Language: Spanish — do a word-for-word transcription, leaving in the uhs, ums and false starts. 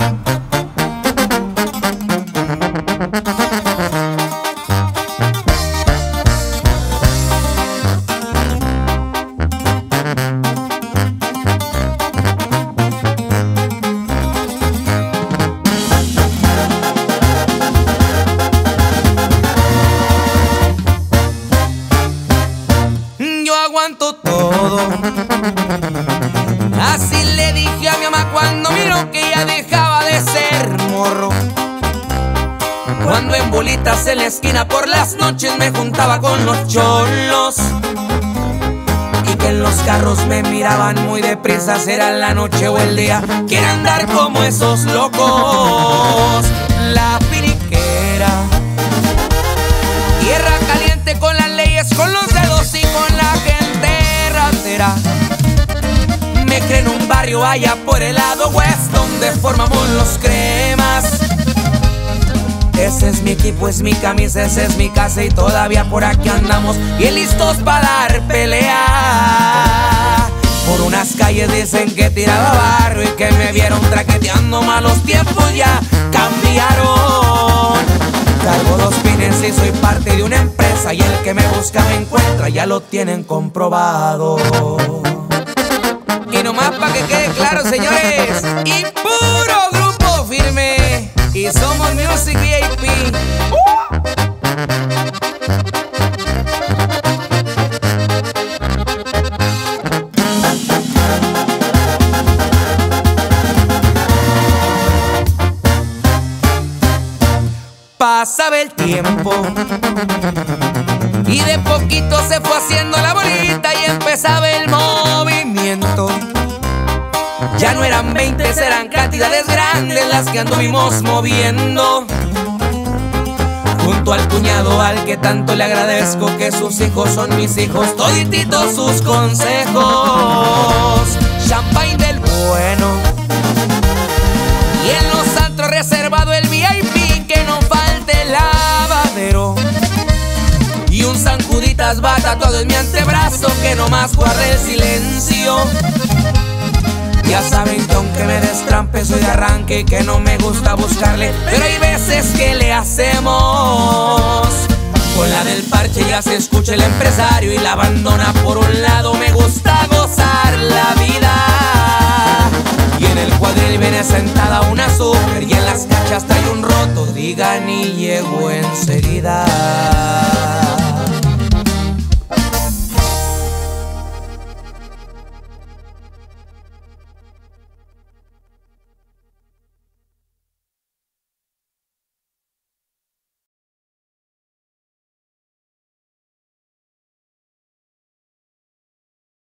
Aguanto todo. Así le dije a mi mamá cuando miró que ya dejaba de ser morro. Cuando en bolitas en la esquina por las noches me juntaba con los cholos, y que en los carros me miraban muy deprisa, será la noche o el día. Quiero andar como esos locos. La finiquera, tierra caliente con las leyes, con los dedos y con la gente ratera. Me crié en un barrio allá por el lado west, donde formamos los cremas. Ese es mi equipo, es mi camisa, esa es mi casa, y todavía por aquí andamos bien listos para dar pelea. Por unas calles dicen que tiraba barro y que me vieron traqueteando, malos tiempos ya cambiaron. Cargo dos pines y soy parte de una empresa, y el que me busca me encuentra, ya lo tienen comprobado. Y nomás para que quede claro, señores, y puro grupo firme, y somos Music V I P. ¡Uh! Pasaba el tiempo y de poquito se fue haciendo la bolita y empezaba el movimiento. Ya no eran veinte, eran cantidades grandes las que anduvimos moviendo. Junto al cuñado al que tanto le agradezco, que sus hijos son mis hijos, todititos sus consejos. Champagne del bueno, y en los antros reservado el V I P, que no falte el lavadero. Y un San Juditas va tatuado en mi antebrazo, que nomás guarde el silencio. Ya saben que aunque me destrampe soy de arranque y que no me gusta buscarle, pero hay veces que le hacemos. Con la del parche ya se escucha el empresario y la abandona por un lado. Me gusta gozar la vida, y en el cuadril viene sentada una super, y en las cachas trae un roto, digan y llego enseguida.